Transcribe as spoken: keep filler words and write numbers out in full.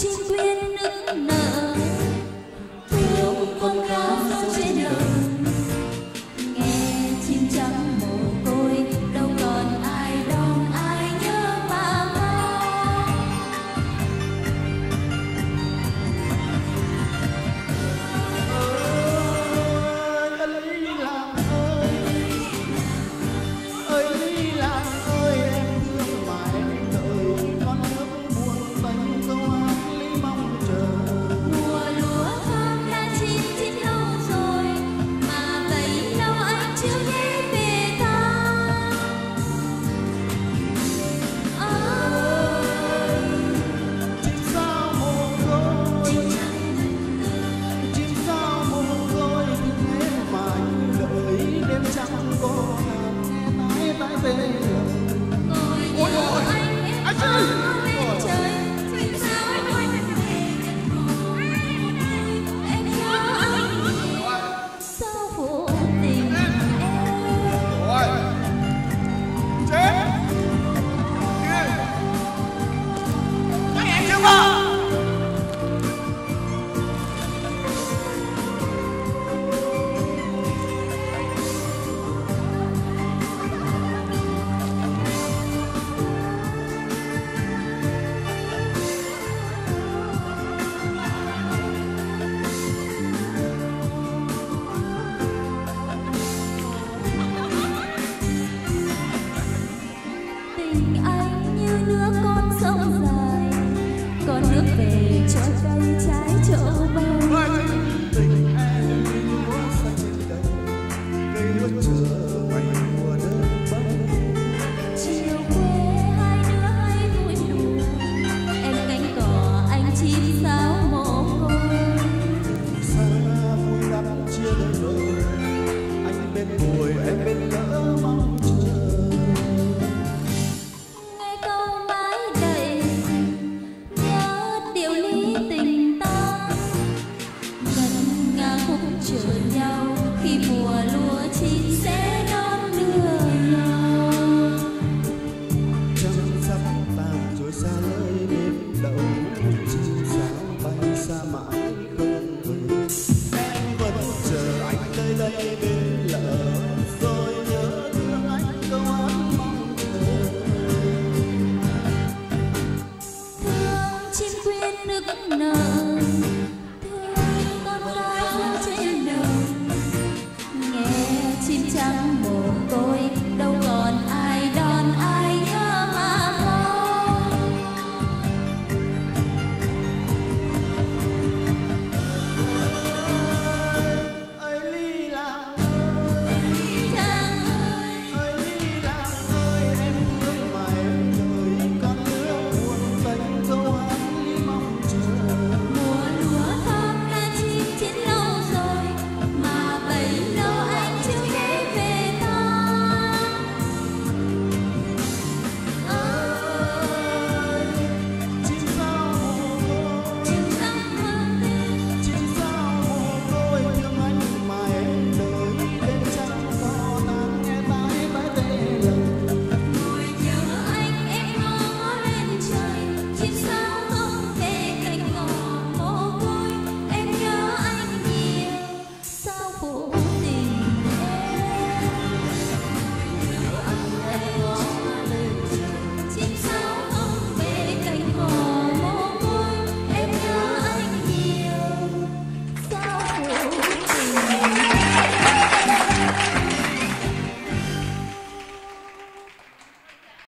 chim quyên nức nở thương con cá sấu trên đồng, nghe chim trắng mồ côi đâu còn ai đong ai nhớ mama. Ơi lý làng ơi, ơi lý làng ơi, em thương mà em đợi con nước buồn tanh câu hát lý mong chờ. Mùa lúa thơm đã chín chín lâu rồi mà bấy lâu anh chưa nghe về ta. Ơi Chim sao mồ côi, chim sao mồ côi thế mà anh đợi đêm trăng có nghe tái tái về. ngồi nhớ anh em ở bên trời, chim sao anh quay về em nhớ anh sao phụ tình em. Rồi chết các em chưa vào. Tình anh như nước con sông dài, con nước về cho cây trái trổ bông. Tình em như lúa xanh trên cây, cây lúa chửa mây mùa đơn bông. Chiều quê hai đứa hay vui đùa, em cánh cỏ anh chim sáo mồ côi. Xa vui đắm chia đôi đôi, anh bên buổi em bên lỡ mong chờ. Nghe câu mãi đầy nhớ điều lý tình ta, ngân nga khúc chờ nhau khi mùa lúa chín sẽ đón đưa nhau. Trăng sắp tàn rồi xa lơi bên đầu, chim sáo bay xa mãi không về. Em vẫn chờ anh nơi đây bên lỡ, rồi nhớ thương anh câu hát mong chờ. Thương chim quyên nức nở